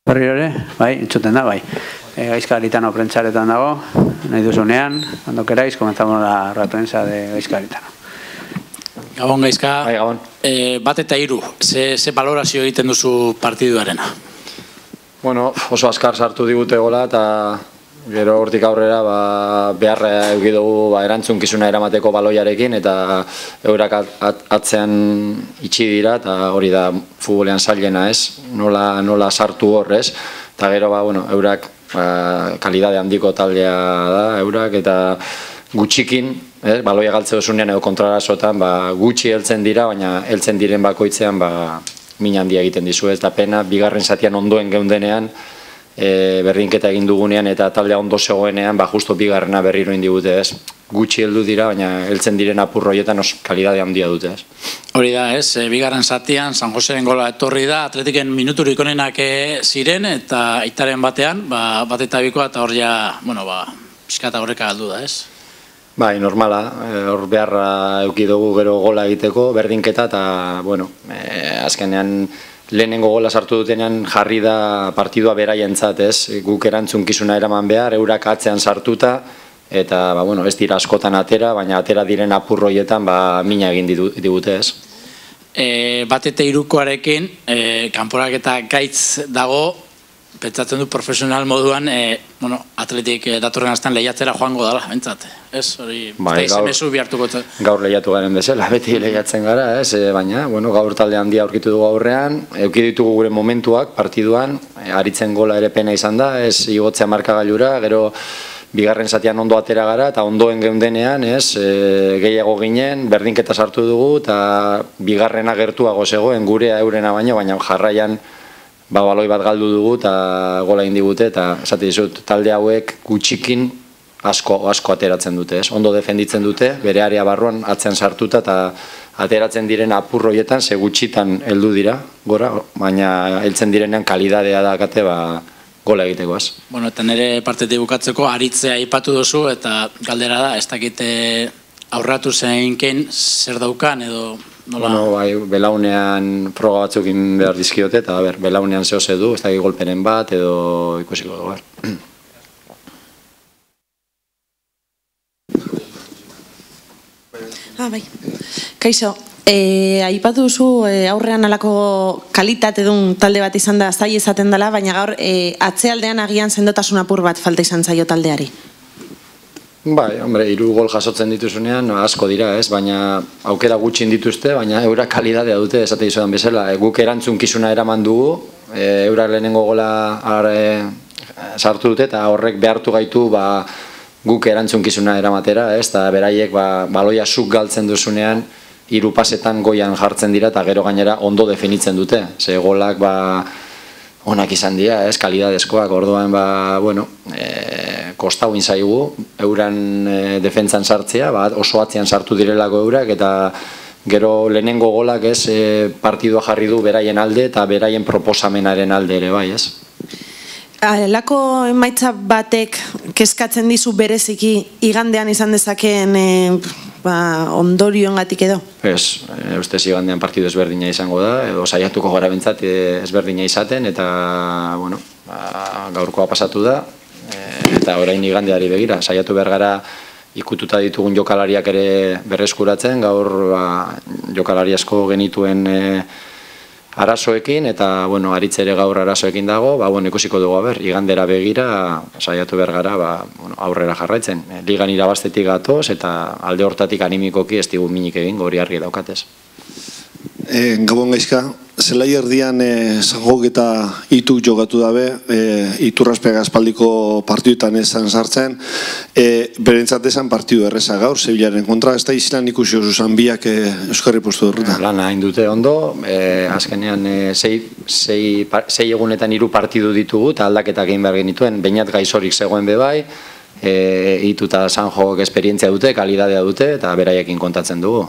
Berriro ere, bai, entzuten da, bai. Gaizka Garitano prentsaretan dago, nahi duzunean, cuando queráis, comenzamos la rueda de prensa de Gaizka Garitano. Gabon, Gaizka. Bai, Gabon. Bat eta hiru, ze valorazio egiten duzu partiduarena? Bueno, oso azkar sartu digute gola eta gero hortik aurrera beharra eduki dugu erantzunkizuna eramateko baloiarekin eta eurak atzean itxi dira eta hori da futbolean zailena, ez? Nola sartu hor, ez? Eta gero, eurak kalidade handiko taldea da, eurak, eta gutxikin, baloia galtze duzunean edo kontrarasotan, gutxi heltzen dira, baina heltzen diren bakoitzean min handia egiten dizu, ez da pena, bigarren zatian ondoen geundenean, berrinketa egin dugunean eta taldea ondo zegoenean, justo bigarrena berriro indigute, ez? Gutxi heldu dira, baina heltzen diren apurroietan kalidade handia dute, ez? Hori da, ez? Bigarren zatian, San Joseren gola etorri da, Atletiken minuturik onenak ziren, eta itaren batean, bat eta bikoa, eta hor ja, pixkata horreka galdu da, ez? Bai, normala, hor beharra eduki dugu gero gola egiteko, berdinketa, eta, azkenean, lehenengo gola sartu dutenean jarri da partidua beraientzat, ez? Guk erantzunkizuna eraman behar, eurak atzean sartuta, eta, ez dira askotan atera, baina atera diren apurroietan, mina egin digute, ez? Bat eta hirukoarekin, kanporak eta gaitz dago, pentsatzen du profesional moduan, Atletik datorren astan lehiatzera joango dala, bentsat, ez? Hori, SMS bihartuko. Gaur lehiatu garen bezala, beti lehiatzen gara, ez? Baina, gaur talde handia aurkitu dugu aurrean, eduki ditugu gure momentuak partiduan, aritzen gola ere pena izan da, ez igotzea markagailura, gero bigarren zatian ondo atera gara, eta ondoen geundenean, ez, gehiago ginen, berdinketa sartu dugu, eta bigarrena gertuago zegoen gurea eurena baina jarraian baloi bat galdu dugu eta gola egin digute, eta esate dizut, talde hauek gutxikin asko ateratzen dute, ez? Ondo defenditzen dute, bere area barruan atzean sartuta eta ateratzen diren apurroietan, ze gutxitan heldu dira, gora, baina heltzen direnean kalidadea dakate, gola egitekoaz. Eta nire partetik bukatzeko aritzea aipatu duzu, eta galdera da, ez dakite aurratu zeinken zer daukan edo... Bai, belaunean froga batzukin behar dizkiote, eta belaunean zehose du, ez dakit golpenen bat edo ikusiko dugu. Bai, kaixo. Aipatu duzu aurrean alako kalitate duen talde bat izan da zai izaten dela, baina gaur atzealdean agian sendotasun apur bat falta izan zaio taldeari. Bai, hombre, 3 gol jasotzen dituzunean asko dira, ez? Baina aukera gutxin dituzte, baina eurak kalidadea dute, esate dizudan bezala. Guk erantzunkizuna eraman dugu, eurak lehenengo gola sartu dute, eta horrek behartu gaitu guk erantzunkizuna eramatera, ez? Eta beraiek baloia zuk galtzen duzunean, 3 pasetan goian jartzen dira, eta gero gainera ondo definitzen dute. Ze golak onak izan dira, ez? Kalidadezkoak, orduan, kostau inzaigu, euran defentzan sartzea, oso atzean sartu direlako eurak, eta gero lehenengo golak ez partidua jarri du beraien alde eta beraien proposamenaren alde ere, bai, ez? Lako emaitza batek kezkatzen dizu bereziki igandean izan dezakeen ondorioengatik edo? Ez, ustez igandean partidu ezberdina izango da, edo saiatuko gara bentsat ezberdina izaten, eta, gaurkoa pasatu da, eta orain igandeari begira, saiatu behar gara ikututa ditugun jokalariak ere berreskuratzen, gaur jokalari asko genituen arazoekin, eta aritze ere gaur arazoekin dago, ikusiko dugu, igandera begira saiatu behar gara aurrera jarraitzen. Ligan irabaztetik gatoz, eta alde hortatik animikoki ez digu minik egin, gori argi daukatez. Gabon, Gaizka, zelai erdian Sanjok eta Itu jokatu dabe, Iturraspega aspaldiko partiduetan ezan sartzen, berentzat esan partidu erreza gaur, Sevillaren kontra, ez da izilan ikusi osuzan biak Euskarri postu durruta. Lana hain dute ondo, azkenean 6 egunetan 3 partidu ditugu, eta aldaketak egin behar genituen, bainat gaizorik zegoen bebai, Itu eta Sanjok esperientzia dute, kalidadea dute, eta beraiekin kontatzen dugu.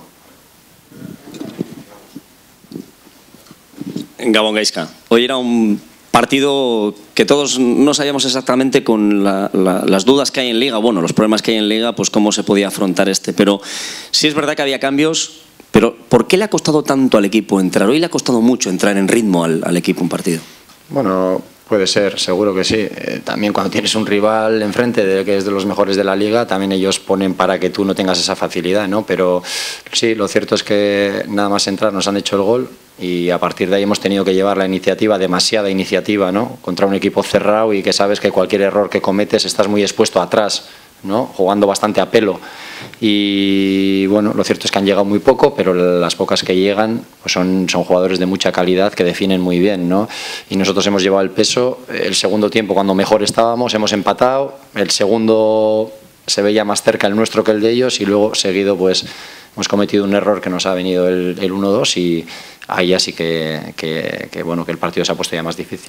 Gabón, Gaizka. Hoy era un partido que todos no sabíamos exactamente con las dudas que hay en Liga, los problemas que hay en Liga, pues cómo se podía afrontar pero sí es verdad que había cambios, pero ¿por qué le ha costado tanto al equipo entrar? Hoy le ha costado mucho entrar en ritmo al equipo un partido. Puede ser, seguro que sí. También cuando tienes un rival enfrente que es de los mejores de la liga, también ellos ponen para que tú no tengas esa facilidad, ¿no? Pero sí, lo cierto es que nada más entrar nos han hecho el gol y a partir de ahí hemos tenido que llevar la iniciativa, demasiada iniciativa, ¿no? Contra un equipo cerrado y que sabes que cualquier error que cometes estás muy expuesto atrás, ¿no? Jugando bastante a pelo. Y bueno, lo cierto es que han llegado muy poco, pero las pocas que llegan pues son jugadores de mucha calidad que definen muy bien, ¿no? Y nosotros hemos llevado el peso. El segundo tiempo, cuando mejor estábamos, hemos empatado. El segundo se veía más cerca el nuestro que el de ellos y luego seguido pues hemos cometido un error que nos ha venido el 1-2 y ahí ya sí que bueno, que el partido se ha puesto ya más difícil.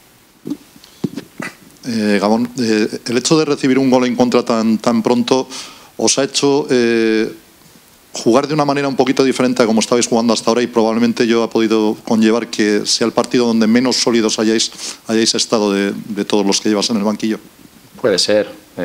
Gabón, el hecho de recibir un gol en contra tan pronto os ha hecho jugar de una manera un poquito diferente a como estabais jugando hasta ahora y probablemente yo ha podido conllevar que sea el partido donde menos sólidos hayáis estado de todos los que llevas en el banquillo. Puede ser.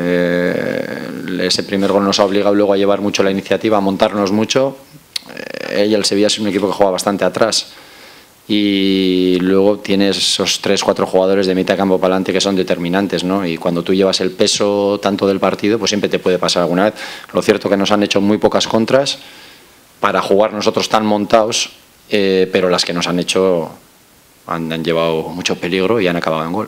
Ese primer gol nos ha obligado luego a llevar mucho la iniciativa, a montarnos mucho. El Sevilla es un equipo que juega bastante atrás. Y luego tienes esos 3-4 jugadores de mitad de campo para adelante que son determinantes, ¿no? Y cuando tú llevas el peso tanto del partido, pues siempre te puede pasar alguna vez. Lo cierto que nos han hecho muy pocas contras para jugar nosotros tan montados, pero las que nos han hecho han llevado mucho peligro y han acabado en gol.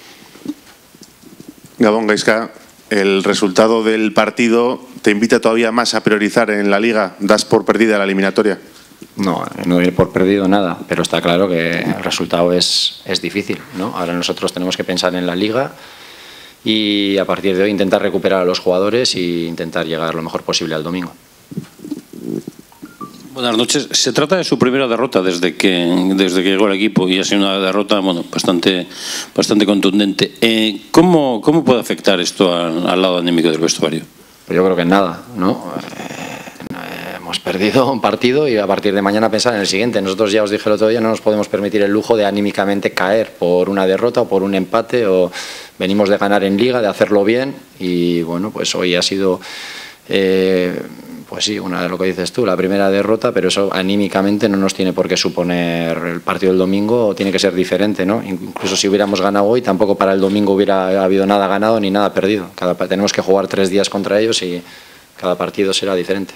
Gabón, Gaizka, el resultado del partido te invita todavía más a priorizar en la Liga. ¿Das por perdida la eliminatoria? No doy por perdido nada, pero está claro que el resultado es difícil, ¿no? Ahora nosotros tenemos que pensar en la Liga y a partir de hoy intentar recuperar a los jugadores e intentar llegar lo mejor posible al domingo. Buenas noches. Se trata de su primera derrota desde que llegó al equipo y ha sido una derrota bastante contundente. ¿Cómo puede afectar esto al lado anímico del vestuario? Pues yo creo que nada, ¿no? Hemos perdido un partido y a partir de mañana pensar en el siguiente. Nosotros ya os dije el otro día, no nos podemos permitir el lujo de anímicamente caer por una derrota o por un empate. O venimos de ganar en Liga, de hacerlo bien y bueno, pues hoy ha sido, pues sí, una de lo que dices tú, la primera derrota, pero eso anímicamente no nos tiene por qué suponer el partido del domingo, tiene que ser diferente, ¿no? Incluso si hubiéramos ganado hoy, tampoco para el domingo hubiera habido nada ganado ni nada perdido. Tenemos que jugar 3 días contra ellos y cada partido será diferente.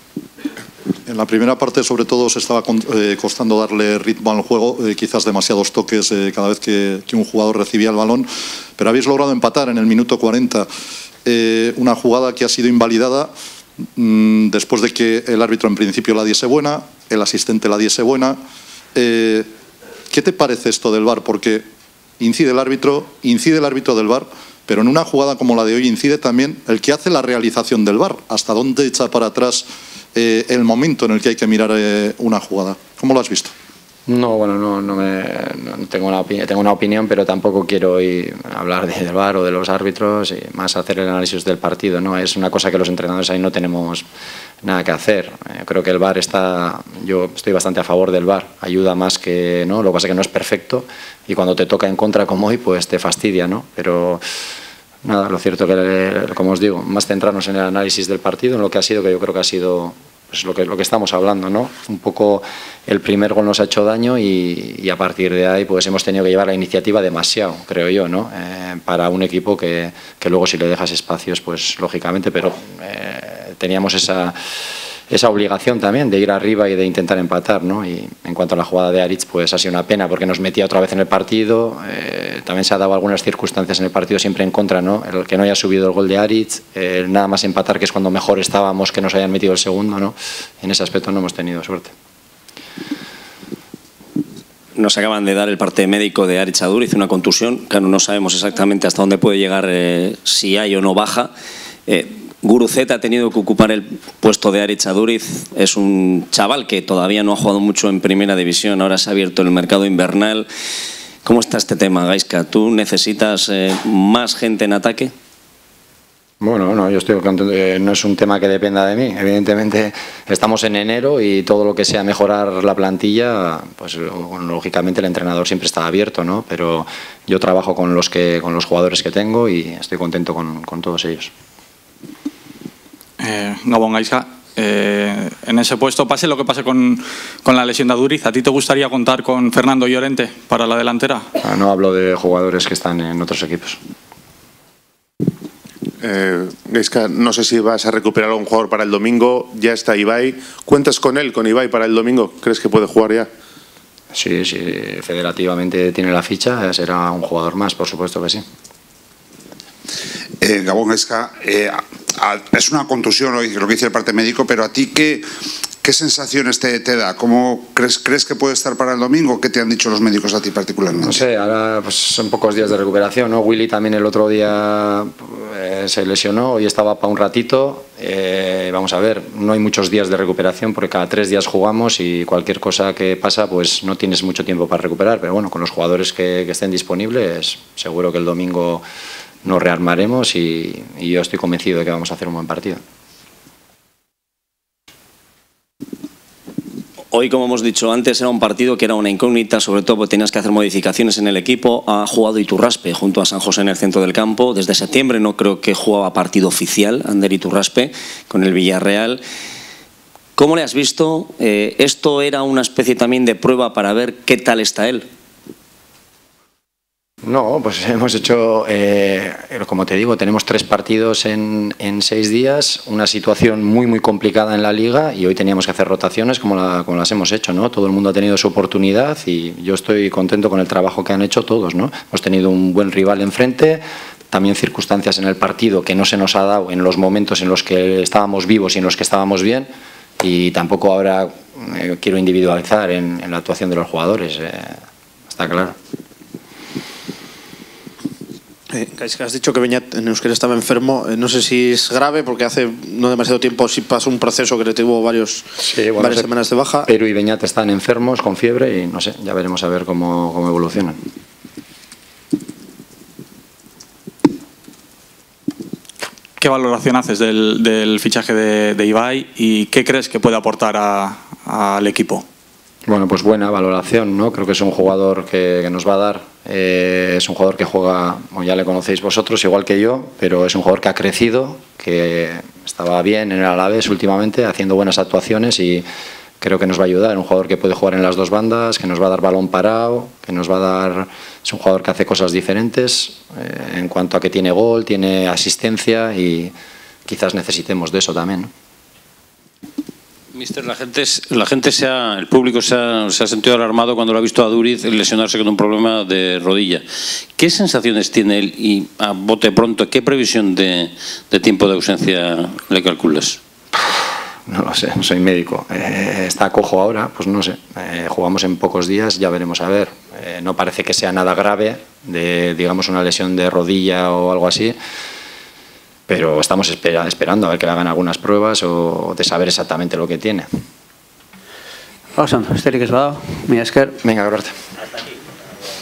En la primera parte, sobre todo, os estaba costando darle ritmo al juego, quizás demasiados toques cada vez que un jugador recibía el balón, pero habéis logrado empatar en el minuto 40. Una jugada que ha sido invalidada después de que el árbitro en principio la diese buena, el asistente la diese buena. ¿Qué te parece esto del VAR? Porque incide el árbitro del VAR, pero en una jugada como la de hoy incide también el que hace la realización del VAR. ¿Hasta dónde echa para atrás el momento en el que hay que mirar una jugada? ¿Cómo lo has visto? No, bueno, no tengo una opinión, pero tampoco quiero hoy hablar del VAR o de los árbitros, y más hacer el análisis del partido, ¿no? Es una cosa que los entrenadores ahí no tenemos nada que hacer. Creo que el VAR yo estoy bastante a favor del VAR, ayuda más que, ¿no? Lo que pasa es que no es perfecto y cuando te toca en contra como hoy, pues te fastidia, ¿no? Pero nada, lo cierto que, como os digo, más centrarnos en el análisis del partido, en lo que ha sido, que yo creo que ha sido pues lo que estamos hablando, ¿no? Un poco el primer gol nos ha hecho daño y a partir de ahí pues hemos tenido que llevar la iniciativa demasiado, creo yo, ¿no? Para un equipo que luego si le dejas espacios, pues lógicamente, pero teníamos esa obligación también de ir arriba y de intentar empatar, ¿no? Y en cuanto a la jugada de Aritz, pues ha sido una pena porque nos metía otra vez en el partido. También se ha dado algunas circunstancias en el partido siempre en contra, ¿no? El que no haya subido el gol de Aritz, nada más empatar, que es cuando mejor estábamos, que nos hayan metido el segundo, ¿no? En ese aspecto no hemos tenido suerte. Nos acaban de dar el parte médico de Aritz Aduriz, una contusión. Claro, no sabemos exactamente hasta dónde puede llegar, si hay o no baja. Guruceta ha tenido que ocupar el puesto de Aritz Aduriz. Es un chaval que todavía no ha jugado mucho en primera división. Ahora se ha abierto el mercado invernal. ¿Cómo está este tema, Gaizka? ¿Tú necesitas más gente en ataque? Bueno, no, yo estoy contento. No es un tema que dependa de mí. Evidentemente estamos en enero y todo lo que sea mejorar la plantilla, pues lógicamente el entrenador siempre está abierto, ¿no? Pero yo trabajo con los jugadores que tengo y estoy contento con todos ellos. Gabón, Gaizka, en ese puesto, pase lo que pase con la lesión de Aduriz. ¿A ti te gustaría contar con Fernando Llorente para la delantera? No hablo de jugadores que están en otros equipos. Gaizka, no sé si vas a recuperar a un jugador para el domingo. Ya está Ibai. ¿Cuentas con él, con Ibai, para el domingo? ¿Crees que puede jugar ya? Sí, federativamente tiene la ficha, será un jugador más, por supuesto que sí. Gabón, Gaizka, es una contusión lo que dice el parte médico, pero a ti ¿qué sensaciones te da? ¿Cómo crees que puede estar para el domingo? ¿Qué te han dicho los médicos a ti particularmente? No sé, ahora pues son pocos días de recuperación, ¿no? Willy también el otro día se lesionó, hoy estaba para un ratito. Vamos a ver, no hay muchos días de recuperación porque cada 3 días jugamos y cualquier cosa que pasa pues no tienes mucho tiempo para recuperar, pero bueno, con los jugadores que estén disponibles seguro que el domingo nos rearmaremos y yo estoy convencido de que vamos a hacer un buen partido. Hoy, como hemos dicho antes, era un partido que era una incógnita, sobre todo porque tenías que hacer modificaciones en el equipo. Ha jugado Iturraspe junto a San José en el centro del campo. Desde septiembre no creo que jugaba partido oficial Ander Iturraspe con el Villarreal. ¿Cómo le has visto? ¿Esto era una especie también de prueba para ver qué tal está él? No, pues hemos hecho, como te digo, tenemos 3 partidos en 6 días, una situación muy complicada en la Liga y hoy teníamos que hacer rotaciones como las hemos hecho, ¿no? Todo el mundo ha tenido su oportunidad y yo estoy contento con el trabajo que han hecho todos, ¿no? Hemos tenido un buen rival enfrente, también circunstancias en el partido que no se nos ha dado en los momentos en los que estábamos vivos y en los que estábamos bien y tampoco ahora quiero individualizar en la actuación de los jugadores, está claro. Gaizka, has dicho que Beñat en Euskera estaba enfermo. No sé si es grave porque hace no demasiado tiempo sí pasó un proceso que le tuvo varias semanas de baja. Perú y Beñat están enfermos con fiebre y no sé, ya veremos a ver cómo evolucionan. ¿Qué valoración haces del fichaje de Ibai y qué crees que puede aportar al equipo? Bueno, pues buena valoración, ¿no? Creo que es un jugador que nos va a dar, es un jugador que juega, como ya le conocéis vosotros, igual que yo, pero es un jugador que ha crecido, que estaba bien en el Alavés últimamente, haciendo buenas actuaciones y creo que nos va a ayudar. Un jugador que puede jugar en las 2 bandas, que nos va a dar balón parado, que nos va a dar... Es un jugador que hace cosas diferentes en cuanto a que tiene gol, tiene asistencia y quizás necesitemos de eso también, ¿no? Mister, el público se ha sentido alarmado cuando lo ha visto a Aduriz lesionarse con un problema de rodilla. ¿Qué sensaciones tiene él y, a bote pronto, qué previsión de tiempo de ausencia le calculas? No lo sé, no soy médico. Está cojo ahora, pues no sé. Jugamos en pocos días, ya veremos a ver. No parece que sea nada grave, digamos una lesión de rodilla o algo así. Pero estamos esperando a ver que le hagan algunas pruebas o de saber exactamente lo que tiene. Oso, esterik ez badago, mila esker. Venga, gracias.